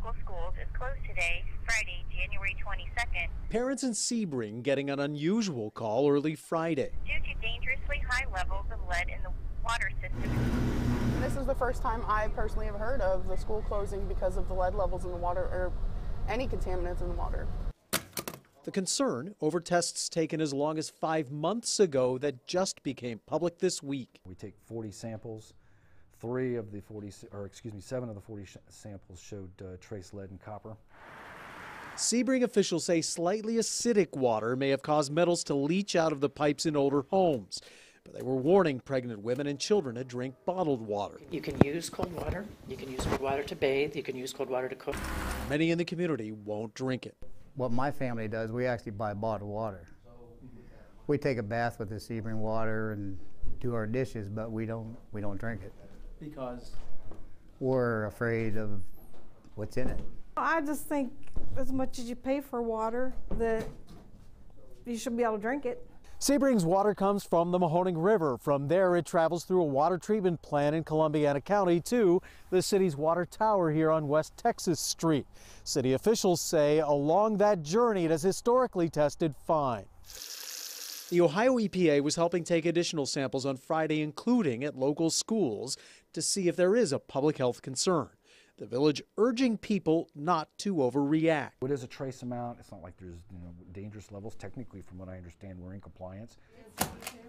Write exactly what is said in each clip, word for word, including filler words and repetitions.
local schools is closed today, Friday, January twenty-second. Parents in Sebring getting an unusual call early Friday. Due to dangerously high levels of lead in the water system. This is the first time I personally have heard of the school closing because of the lead levels in the water or any contaminants in the water. The concern over tests taken as long as five months ago that just became public this week. We take forty samples. Three of the forty, or excuse me, seven of the forty samples showed uh, trace lead and copper. Sebring officials say slightly acidic water may have caused metals to leach out of the pipes in older homes. But they were warning pregnant women and children to drink bottled water. You can use cold water. You can use cold water to bathe. You can use cold water to cook. Many in the community won't drink it. What my family does, we actually buy bottled water. We take a bath with the Sebring water and do our dishes, but we don't we don't drink it. Because? We're afraid of what's in it. I just think as much as you pay for water, that you should be able to drink it. Sebring's water comes from the Mahoning River. From there, it travels through a water treatment plant in Columbiana County to the city's water tower here on West Texas Street. City officials say along that journey, it has historically tested fine. The Ohio E P A was helping take additional samples on Friday, including at local schools, to see if there is a public health concern. The village urging people not to overreact. It is a trace amount. It's not like there's you know, dangerous levels. Technically, from what I understand, we're in compliance.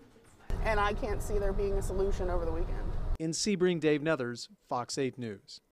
And I can't see there being a solution over the weekend. In Sebring, Dave Nethers, Fox eight News.